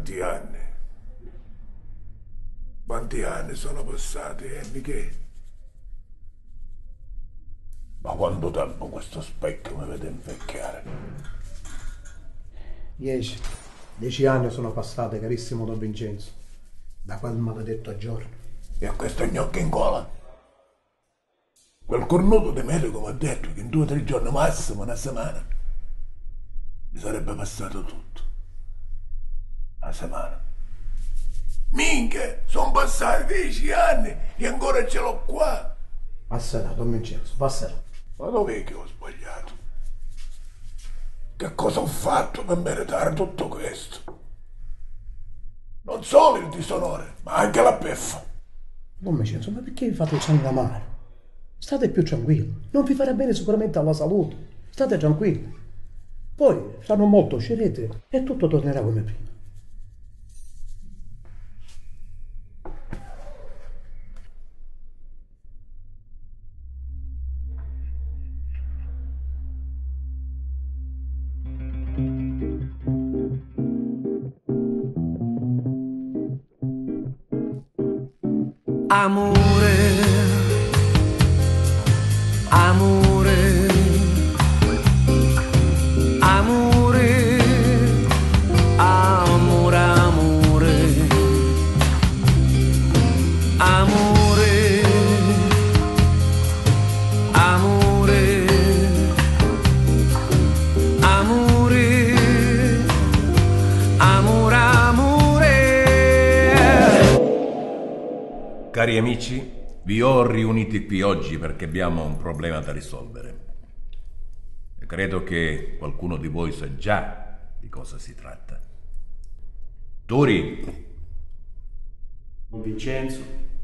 Quanti anni? Quanti anni sono passati, Michele? Ma quanto tempo questo specchio mi vede invecchiare? 10. 10 anni sono passati, carissimo Don Vincenzo, da quel maledetto giorno. E a questo gnocco in gola? Quel cornuto di medico mi ha detto che in 2 o 3 giorni, massimo una settimana, mi sarebbe passato tutto. Una settimana. Minchia, sono passati 10 anni e ancora ce l'ho qua. Passerà, Don Vincenzo, passerà. Ma dov'è che ho sbagliato? Che cosa ho fatto per meritare tutto questo? Non solo il disonore, ma anche la beffa. Don Vincenzo, ma perché vi fate il sangue amaro? State più tranquilli, non vi farà bene sicuramente alla salute. State tranquilli. Poi, fra non molto uscirete e tutto tornerà come prima. Amore, amore, amore, amore, amore, amore, amore, amore, amore, amore. Cari amici, vi ho riuniti qui oggi perché abbiamo un problema da risolvere. E credo che qualcuno di voi sa già di cosa si tratta. Turi, Don Vincenzo,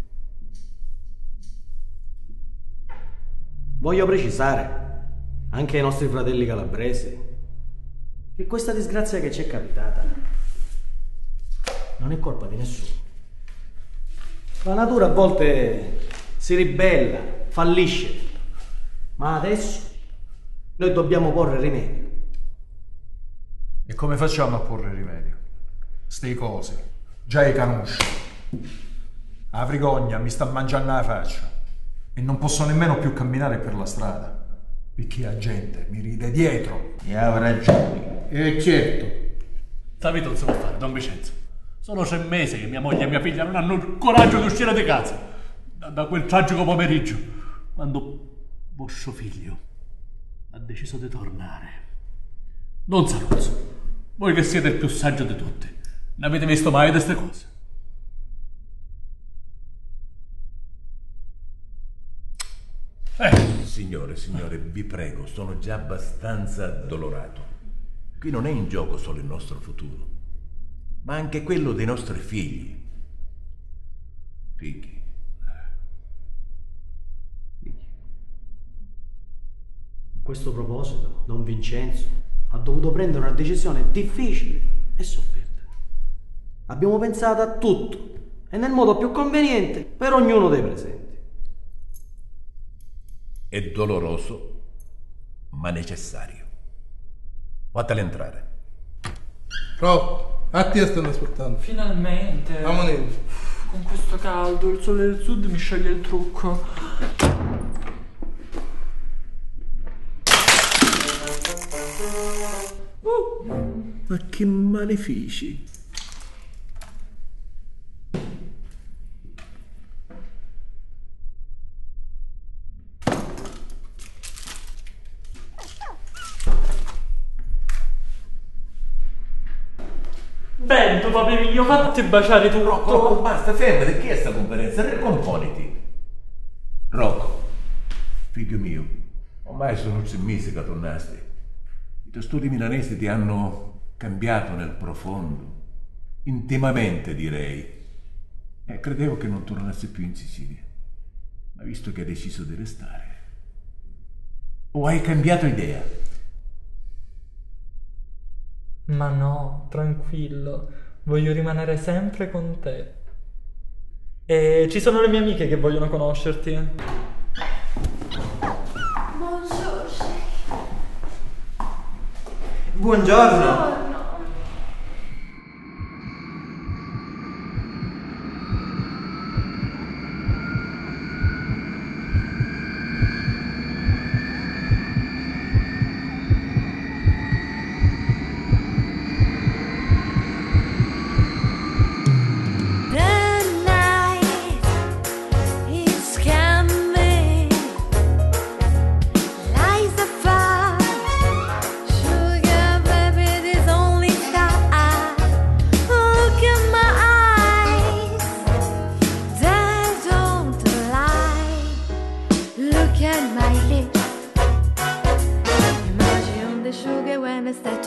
voglio precisare anche ai nostri fratelli calabresi che questa disgrazia che ci è capitata non è colpa di nessuno. La natura a volte si ribella, fallisce, ma adesso noi dobbiamo porre rimedio. E come facciamo a porre rimedio? Ste cose, già le conosci. La frigogna mi sta mangiando la faccia e non posso nemmeno più camminare per la strada, perché la gente mi ride dietro. E avrà ragione. Certo. Sapete non si può fare, Don Vincenzo? Sono 3 mesi che mia moglie e mia figlia non hanno il coraggio di uscire di casa. Da quel tragico pomeriggio, quando vostro figlio ha deciso di tornare. Don Saluzzo, voi che siete il più saggio di tutti, ne avete visto mai di queste cose? signore, vi prego, sono già abbastanza addolorato. Qui non è in gioco solo il nostro futuro, ma anche quello dei nostri figli. Figli. A questo proposito, Don Vincenzo ha dovuto prendere una decisione difficile e sofferta. Abbiamo pensato a tutto e nel modo più conveniente per ognuno dei presenti. È doloroso, ma necessario. Fatele entrare. Pro, a te stanno aspettando. Finalmente. Amonelli. Con questo caldo, il sole del sud mi scioglie il trucco. Ma che malefici! Vento, papà mio, fatti baciare tutto. Rocco, basta, fermati, che è sta conferenza? Ricomponiti. Rocco, figlio mio, ormai sono 6 mesi che tornasti. I tuoi studi milanesi ti hanno cambiato nel profondo, intimamente direi. E credevo che non tornassi più in Sicilia, ma visto che hai deciso di restare, o hai cambiato idea? Ma no, tranquillo, voglio rimanere sempre con te. E ci sono le mie amiche che vogliono conoscerti. Bonjour. Buongiorno.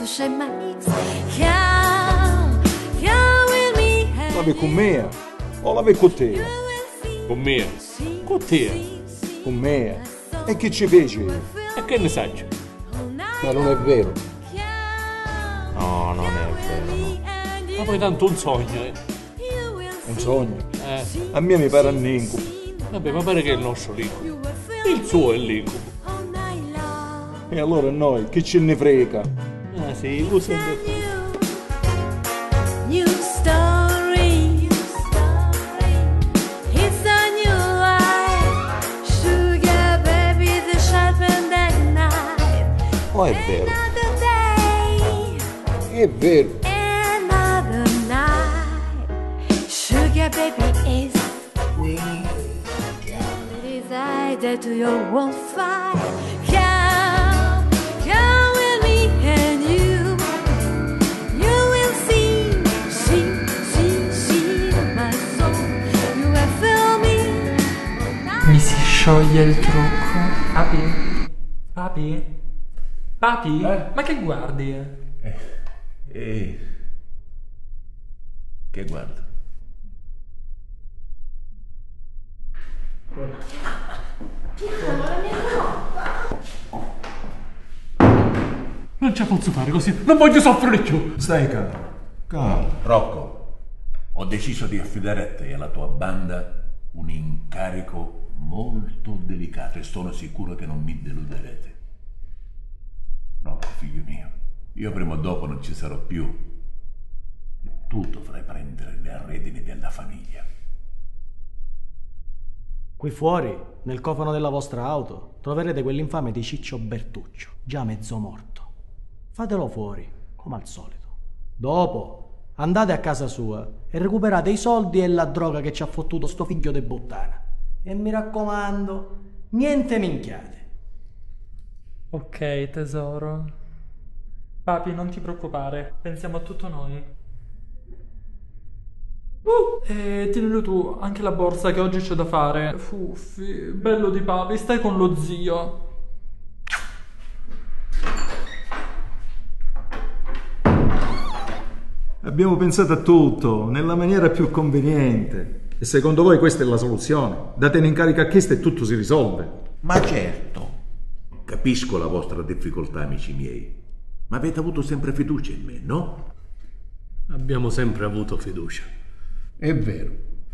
shake my knees. Come with me. La vai con me o la vai con te? Con me. Con te. Con me. E che ci feci? E che ne sai? Ma non è vero. No, non è vero, no. Ma poi tanto un sogno, Un sogno? A me mi pare un incubo. Vabbè, ma pare che è il nostro l'incubo. Il suo è l'incubo. E allora noi, che ce ne frega? Ah sì, lo sempre. New story. It's a new life. Sugar baby, the sharpened that knife. Oh, è vero. Another day. È vero. Another night. Sugar baby is free. It is I that to your warm fire. Come with me and you will see my soul. You will feel me. Mi si scioglie il trucco. Papi? Papi? Papi? Ma che guardi? Che guardo? Non ce la posso fare così, non voglio soffrire più. Stai calmo. Calmo. Rocco, ho deciso di affidare a te e alla tua banda un incarico molto delicato e sono sicuro che non mi deluderete. Rocco, figlio mio, io prima o dopo non ci sarò più e tu dovrai prendere le redini della famiglia. Qui fuori, nel cofano della vostra auto, troverete quell'infame di Ciccio Bertuccio, già mezzo morto. Fatelo fuori, come al solito. Dopo, andate a casa sua e recuperate i soldi e la droga che ci ha fottuto sto figlio de puttana. E mi raccomando, niente minchiate. Ok, tesoro. Papi, non ti preoccupare, pensiamo a tutto noi. E tienilo tu, anche la borsa che oggi c'è da fare. Fuffi, bello di papi, stai con lo zio. Abbiamo pensato a tutto, nella maniera più conveniente. E secondo voi questa è la soluzione? Datene in carica a questo e tutto si risolve. Ma certo, capisco la vostra difficoltà, amici miei, ma avete avuto sempre fiducia in me, no? Abbiamo sempre avuto fiducia. È vero.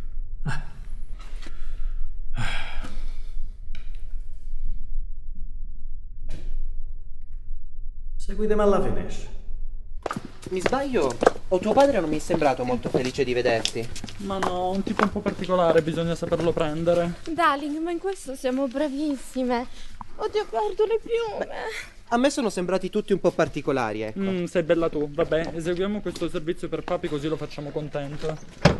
Seguitemi alla finestra. Mi sbaglio? O tuo padre non mi è sembrato molto felice di vederti? Ma no, un tipo un po' particolare, bisogna saperlo prendere. Darling, ma in questo siamo bravissime. Oddio, guardo le piume. A me sono sembrati tutti un po' particolari, ecco. Sei bella tu, vabbè, eseguiamo questo servizio per papi così lo facciamo contento.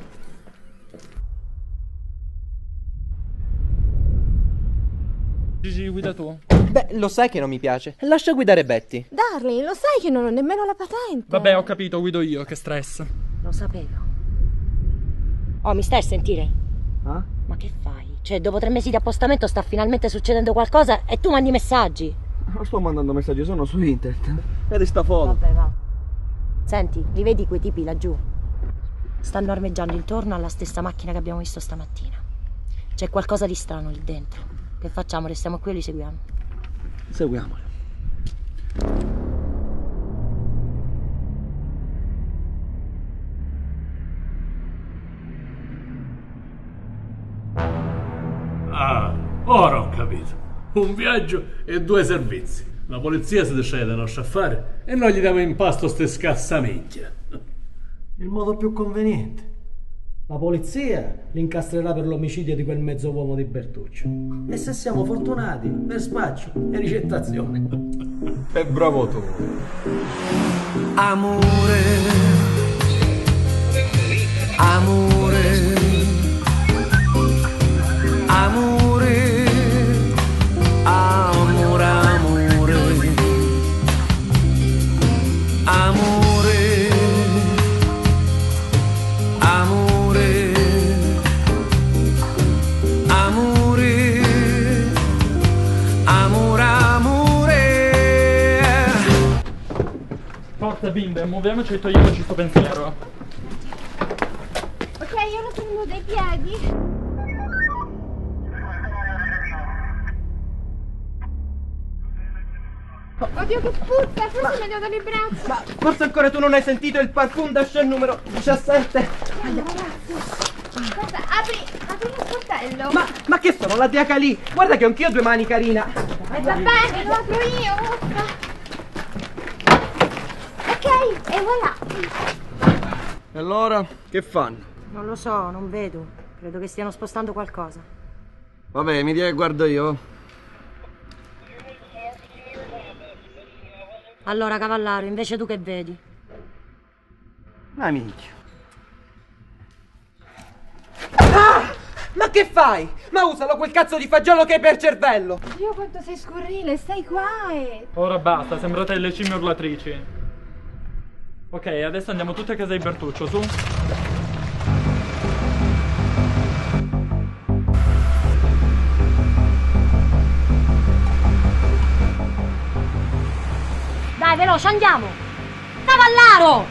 Gigi, guida tu. Beh, lo sai che non mi piace. Lascia guidare Betty. Darling, lo sai che non ho nemmeno la patente. Vabbè, ho capito, guido io, che stress. Lo sapevo. Oh, mi stai a sentire? Ah? Ma che fai? Cioè, dopo 3 mesi di appostamento sta finalmente succedendo qualcosa e tu mandi messaggi. Non sto mandando messaggi, sono su internet. Vedi sta foto. Vabbè, va. Senti, li vedi quei tipi laggiù? Stanno armeggiando intorno alla stessa macchina che abbiamo visto stamattina. C'è qualcosa di strano lì dentro. Che facciamo? Restiamo qui o li seguiamo? Seguiamoli. Ah, ora ho capito. Un viaggio e 2 servizi. La polizia si decide dei nostri affari e noi gli diamo in pasto ste scassamicchia. Il modo più conveniente. La polizia li incastrerà per l'omicidio di quel mezzo uomo di Bertuccio. E se siamo fortunati, per spaccio e ricettazione. E bravo tu. Amore, amore, amore, amore, amore, amore, amore, amore, amore, amore. Forza bimbe, muoviamoci e togliamoci sto pensiero. Ok, io lo tengo dai piedi. Oddio che puzza, forse mi ha dato le braccia. Ma forse ancora tu non hai sentito il parfum da Chanel numero 17? Ragazzi, guarda, apri lo sportello. Ma che sono? La teaca lì? Guarda che anch'io ho 2 mani, carina. Va bene, lo apro io. Uffa. Ok, e voilà. E allora, che fanno? Non lo so, non vedo. Credo che stiano spostando qualcosa. Vabbè, mi dia che guardo io. Allora, Cavallaro, invece tu che vedi? Ma minchia. Ah! Ma che fai? Ma usalo quel cazzo di fagiolo che hai per cervello! Dio quanto sei scurrile, stai qua e... Ora basta, sembrate le scimmie urlatrici. Ok, adesso andiamo tutti a casa di Bertuccio, su. Dai, veloce, andiamo! Cavallaro!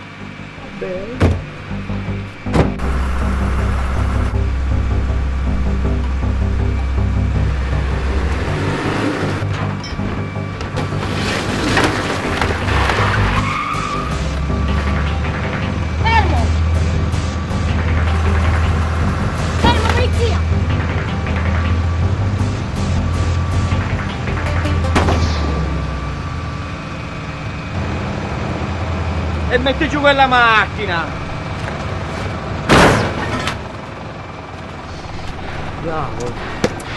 Fermo! Fermo, polizia! E metti giù quella macchina! Bravo!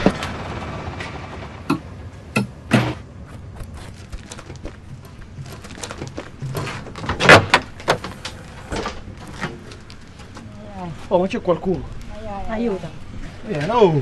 Oh, ma c'è qualcuno! Aiuta! Oh!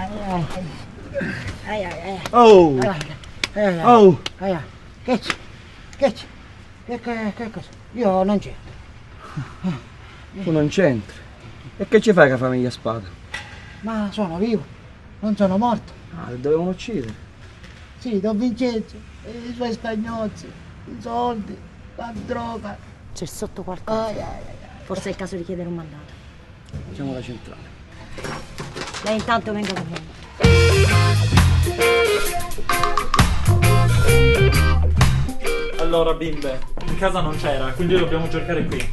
Oh! Oh! Che c'è? Che c'è? Che cosa? Io non c'entro. Tu non c'entri. E che ci fai con la famiglia Spada? Ma sono vivo, non sono morto. Ah, li dovevano uccidere. Sì, Don Vincenzo, i suoi scagnozzi, i soldi, la droga. C'è sotto qualcosa. Forse è il caso di chiedere un mandato. Facciamo la centrale. Lei intanto venga con me. Allora bimbe, in casa non c'era, quindi dobbiamo cercare qui.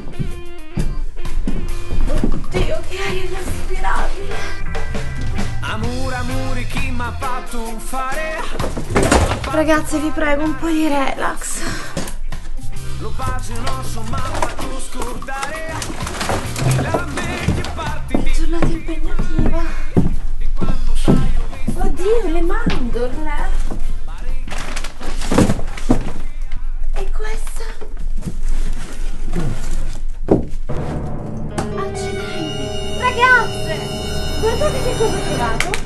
Oddio, che aria irrespirabile. Amore, amore, chi m'ha fatto fare? Ragazzi, vi prego, un po' di relax. Lo pace nostro m'ha fatto scordare la vecchia parte di Giornata impegnativa. Oddio, le mandorle. E questa? Accidenti. Ragazze, guardate che cosa ho trovato.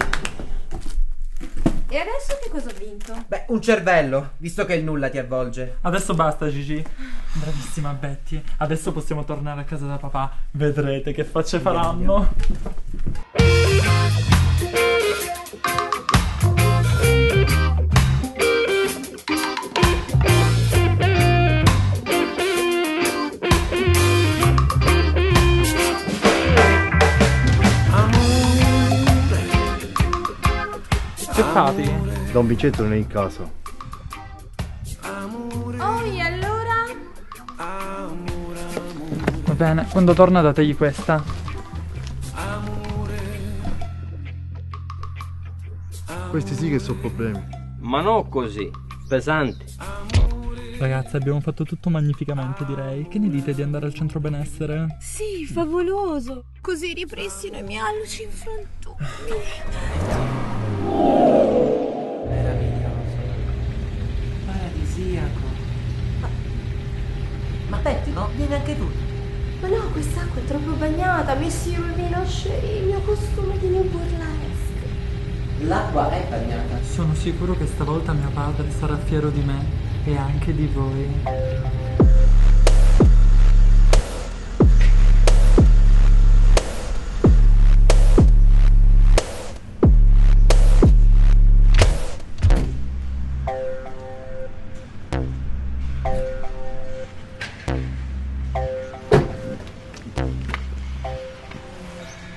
E adesso che cosa ho vinto? Beh, un cervello, visto che il nulla ti avvolge. Adesso basta Gigi. Bravissima Betty. Adesso possiamo tornare a casa da papà. Vedrete che facce faranno. Che fate? Don Vincenzo non è in casa. Oh, e allora? Va bene, quando torna dategli questa. Questi sì che sono problemi. Ma no così, pesanti. Ragazzi, abbiamo fatto tutto magnificamente, direi. Che ne dite di andare al centro benessere? Sì, favoloso. Così ripristino i miei alluci in frantumi. Meraviglioso. Paradisiaco. Ma Betty, no? Vieni anche tu. Ma no, quest'acqua è troppo bagnata. Mi si rovina il mio costume di New Burlesque. L'acqua è bagnata. Sono sicuro che stavolta mio padre sarà fiero di me e anche di voi.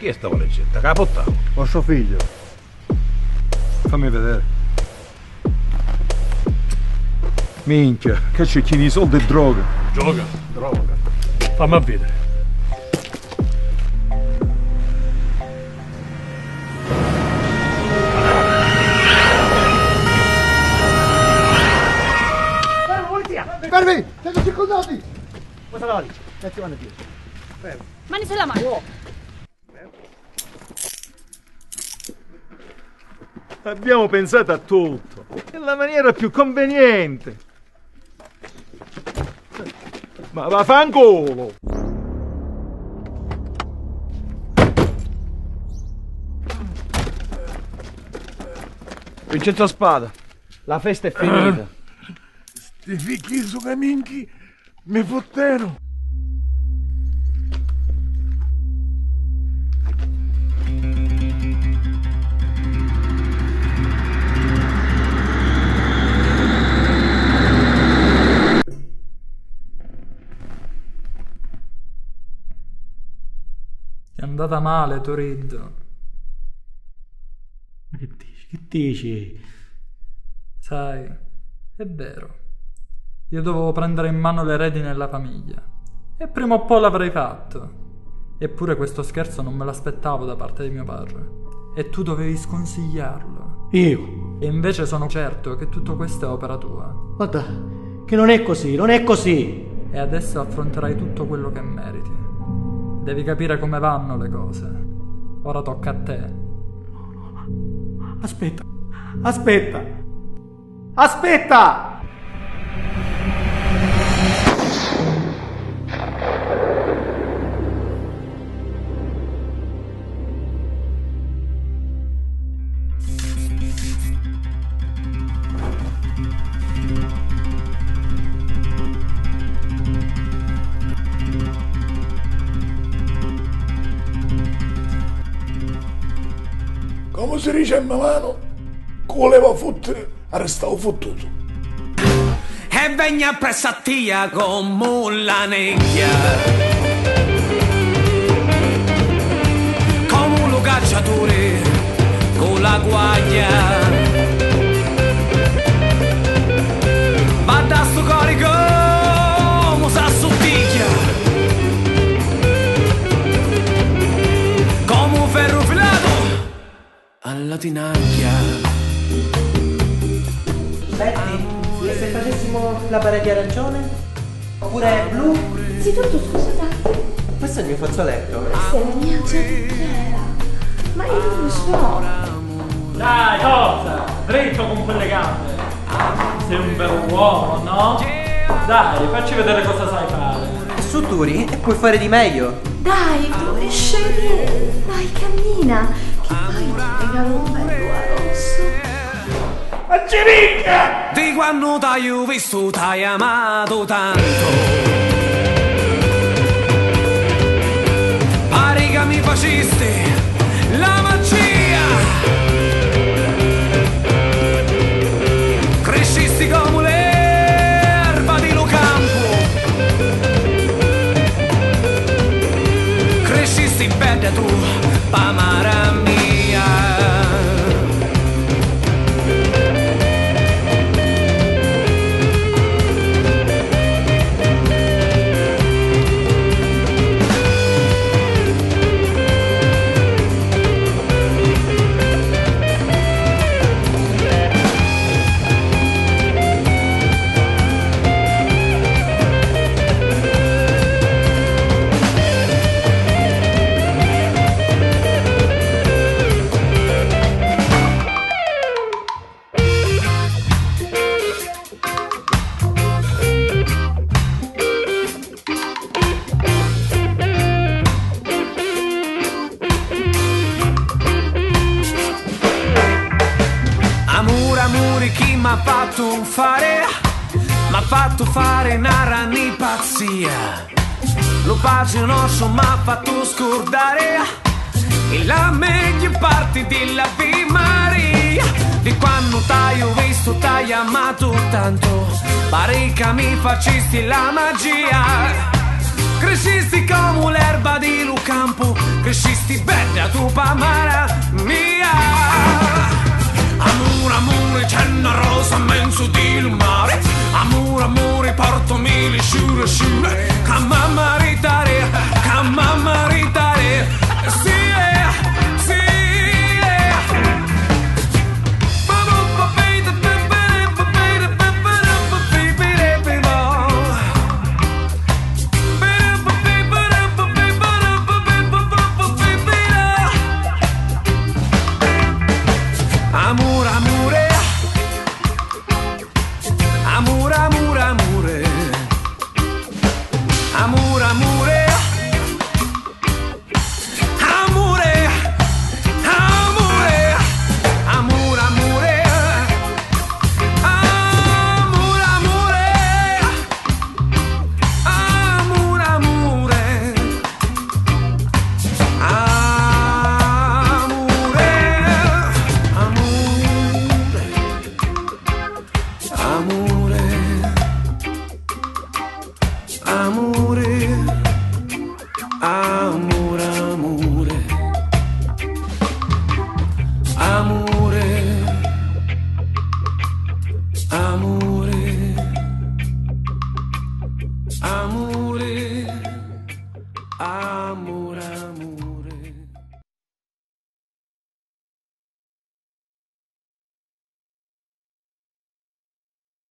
Chi è sta valigetta? Capotta? Vostro figlio. Fammi vedere. Minchia, che c'è chi di soldi e droga. Droga? Droga. Fammi a vedere. Fermi! Siete circondati! Cosa la valigia? Metti mano dietro. Mani sulla mano. Abbiamo pensato a tutto. È la maniera più conveniente. Ma vaffanculo! Vincenzo Spada, la festa è finita. Sti figli su caminchi mi fottero. È andata male, Torid. Ma che dici? Che dici? Sai, è vero. Io dovevo prendere in mano le redini nella famiglia. E prima o poi l'avrei fatto. Eppure questo scherzo non me l'aspettavo da parte di mio padre. E tu dovevi sconsigliarlo. Io? E invece sono certo che tutto questo è opera tua. Guarda, che non è così, non è così. E adesso affronterai tutto quello che meriti. Devi capire come vanno le cose. Ora tocca a te. Aspetta, aspetta, aspetta! Come si dice a mano, che voleva fottere, restavo fottuto. E vegna presso a tia come la necchia, come un cacciatore con la guaglia. Va da sto corico, come sa sottiglia, come un ferro filato alla tinaglia. Senti, e se facessimo la parete arancione? Oppure blu? Sì, tutto, scusa, dai. Questo è il mio fazzoletto. Questa è la mia giacchetta. Ma io non lo so. Dai, cosa? Dritto con quelle gambe. Sei un vero uomo, no? Dai, facci vedere cosa sai fare. Su Turi e puoi fare di meglio. Dai, tu scemi. Dai, cammina. Che poi ti regalo un bel rosso. Di quando t'hai visto t'hai amato tanto, pare che mi faceste la magia, crescisti come l'erba di lo campo, crescisti bella tu, pamara mia. M'ha fatto fare una ranni pazzia, lo bacio nostro m'ha fatto scordare e la meglio parte della Ave Maria. Di quando t'hai visto t'hai amato tanto, pare che mi facesti la magia, crescisti come l'erba di Lucampo, crescisti bella tu pamara mia. Amore, amore, c'è una rosa menso di mare. Amore, amore, porto mille sciure, sciure, che mamma rita